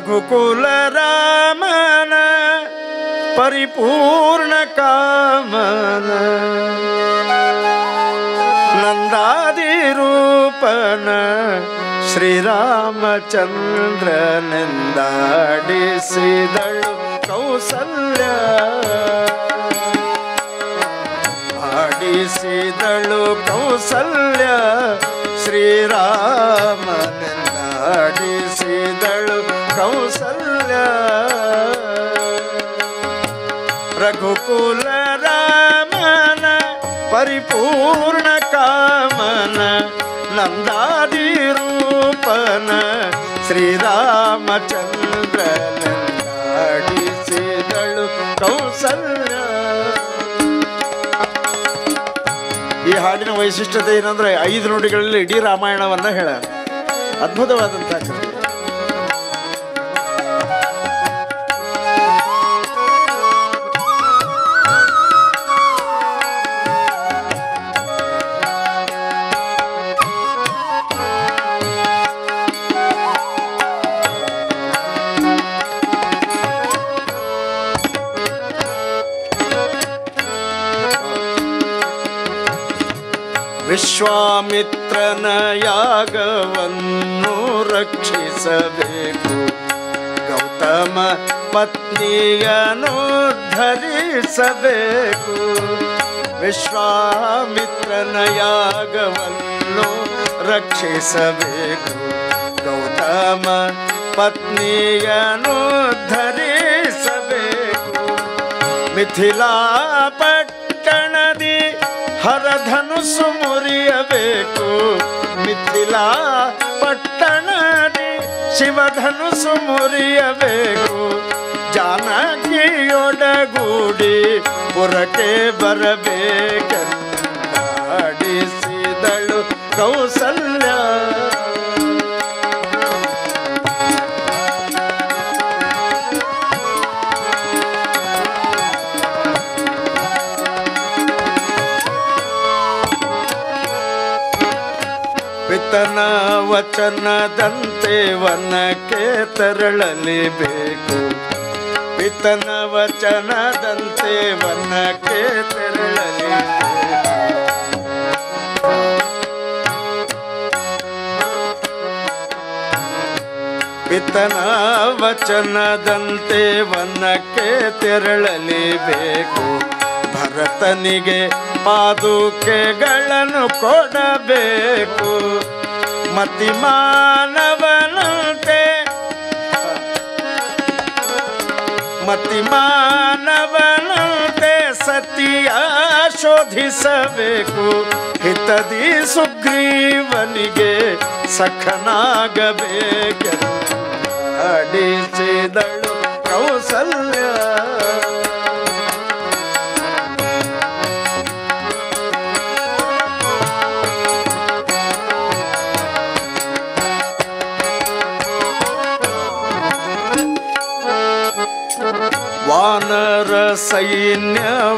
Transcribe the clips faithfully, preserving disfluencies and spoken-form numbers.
ರಘುಕುಲ ರಾಮನ ಪರಿಪೂರ್ಣ ಕಾಮನ ನಂದಾದಿರೂಪನ ಶ್ರೀರಾಮಚಂದ್ರನೆಂದಾಡಿಸಿದಳು ಕೌಸಲ್ಯ ಆಡಿಸಿದಳು ಕೌಸಲ್ಯ ಶ್ರೀರಾಮನೆಂದಾಡಿಸಿದಳು ಕೌಸಲ್ಯ ರಘುಕುಲ ರಾಮನ ಪರಿಪೂರ್ಣ ಕಾಮನ ನಂದಾದಿರೂಪನ ಶ್ರೀರಾಮಚಂದ್ರನೆಂದಾಡಿಸಿದಳು ಕೌಸಲ್ಯ. ಈ ಹಾಡಿನ ವೈಶಿಷ್ಟ್ಯತೆ ಏನಂದ್ರೆ ಐದು ನುಡಿಗಳಲ್ಲಿ ಇಡೀ ರಾಮಾಯಣವನ್ನ ಹೇಳ ಅದ್ಭುತವಾದಂತಹ ಕೃತಿ. ವಿಶ್ವಾಮಿತ್ರನ ಯಾಗವನ್ನು ರಕ್ಷಿಸಬೇಕು, ಗೌತಮ ಪತ್ನಿಯನ್ನು ಧರಿಸಬೇಕು. ವಿಶ್ವಾಮಿತ್ರನ ಯಾಗವನ್ನು ರಕ್ಷಿಸಬೇಕು, ಗೌತಮ ಪತ್ನಿಯನ್ನು ಧರಿಸಬೇಕು. ಮಿಥಿಲಾ ಪಟ್ಟಣದಿ ಹರಧನುಸು ಮುರಿಯಬೇಕು, ಮಿಥಿಲಾ ಪಟ್ಟಣದಿ ಶಿವಧನುಸು ಮುರಿಯಬೇಕು. ಜಾನಕಿಯೊಡಗೂಡಿ ಪುರಕ್ಕೆ ಬರಬೇಕೆಂದಾಡಿಸಿದಳು ಕೌಸಲ್ಯ. ಪಿತನ ವಚನದಂತೆ ವನಕ್ಕೆ ತೆರಳಲೇಬೇಕು, ಪಿತನ ವಚನದಂತೆ ವನಕ್ಕೆ ತೆರಳಲೇಬೇಕು. ಪಿತನ ವಚನದಂತೆ ವನಕ್ಕೆ ತೆರಳಲೇಬೇಕು. ಭರತನಿಗೆ ಪಾದುಕೆಗಳನ್ನು ಕೊಡಬೇಕು, ಮತಿಮಾನವನಂತೆ ಮತಿಮಾನವನಂತೆ ಸತಿಯ ಶೋಧಿಸಬೇಕು. ಹಿತದಿ ಸುಗ್ರೀವನಿಗೆ ಸಖನಾಗಬೇಕೆಂದಾಡಿಸಿದಳು ಕೌಸಲ್ಯ. ವಾನರ ಸೈನ್ಯವ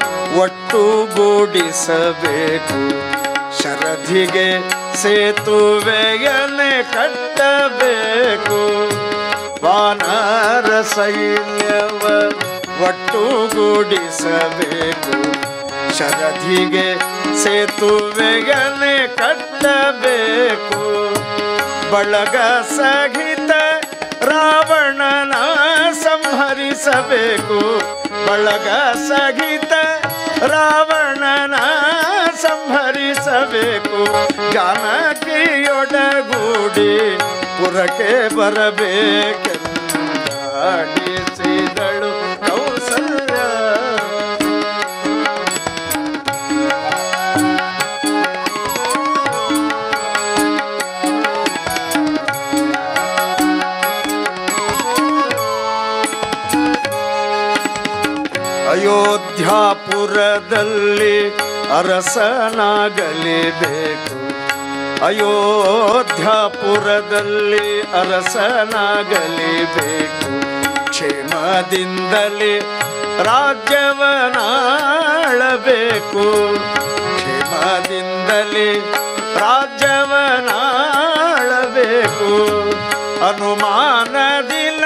ಒಟ್ಟುಗೂಡಿಸಬೇಕು, ಶರಧಿಗೆ ಸೇತುವೆಯನ್ನೇ ಕಟ್ಟಬೇಕು. ವಾನರ ಸೈನ್ಯವ ಒಟ್ಟುಗೂಡಿಸಬೇಕು, ಶರಧಿಗೆ ಸೇತುವೆಯನ್ನೇ ಕಟ್ಟಬೇಕು. ಬಳಗ ಸಹಿತ ರಾವಣನ ಸಂಹರಿಸಬೇಕು, ಬಳಗ ಸಹಿತ ರಾವಣನ ಸಂಹರಿಸಬೇಕು. ಜಾನಕಿಯೊಡಗೂಡಿ ಪುರಕ್ಕೆ ಬರಬೇಕೆಂದಾಡಿಸಿದಳು ಕೌಸಲ್ಯ. ಅಯೋಧ್ಯಾಪುರದಲ್ಲಿ ಅರಸನಾಗಲೇಬೇಕು, ಅಯೋಧ್ಯಾಪುರದಲ್ಲಿ ಅರಸನಾಗಲೇಬೇಕು. ಕ್ಷೇಮದಿಂದಲೇ ರಾಜ್ಯವನಾಳಬೇಕು, ಕ್ಷೇಮದಿಂದಲೇ ರಾಜ್ಯವನಾಳಬೇಕು. ಅನುಮಾನದಿಲ್ಲ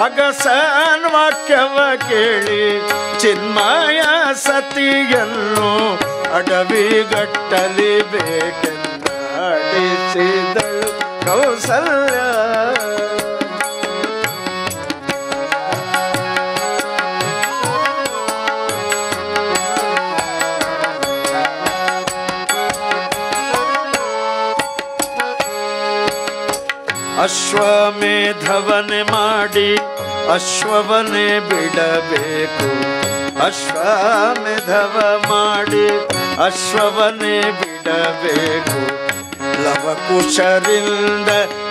ಅಗಸನ್ ವಾಕ್ಯವ ಕೇಳಿ ಚಿನ್ಮಯ ಸತಿಯನ್ನು ಅಡವಿಗಟ್ಟಲಿ ಬೇಕೆಂದ ಆಡಿಸಿದಳು ಕೌಸಲ್ಯ. ಅಶ್ವಮೇಧವನೆ ಮಾಡಿ ಅಶ್ವವನೇ ಬಿಡಬೇಕು, ಅಶ್ವಮೇಧವ ಮಾಡಿ ಅಶ್ವವನೇ ಬಿಡಬೇಕು. ಲವಕುಶರಿಂದ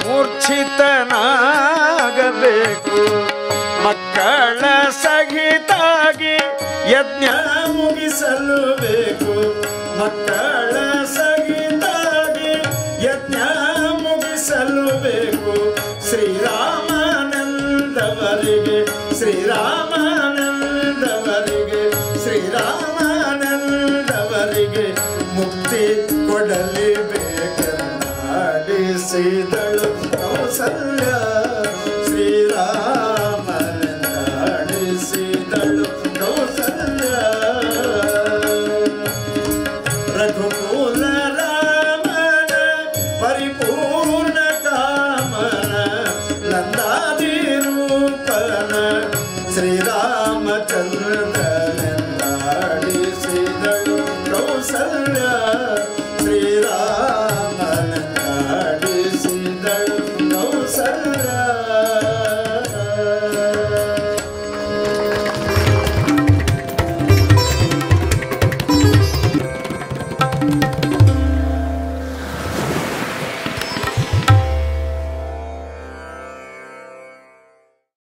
ಮೂರ್ಛಿತನಾಗಬೇಕು, ಮಕ್ಕಳ ಸಹಿತಾಗಿ ಯಜ್ಞ ಮುಗಿಸಲು ಬೇಕು. ಮಕ್ಕಳ ಸಹಿತಾಗಿ ಯಜ್ಞ ಮುಗಿಸಲು ಬೇಕು. ಶ್ರೀರಾಮಾನಂದವರಿಗೆ ಶ್ರೀರಾಮಾನಂದವರಿಗೆ ಶ್ರೀರಾಮಾನಂದವರಿಗೆ ಮುಕ್ತಿ ಕೊಡಲಿ ಬೇಕನ್ನಾಡಿಸಿದಳು ಕೌಸಲ್ಯ. ಶ್ರೀರಾಮನನ್ನಾಡಿಸಿದಳು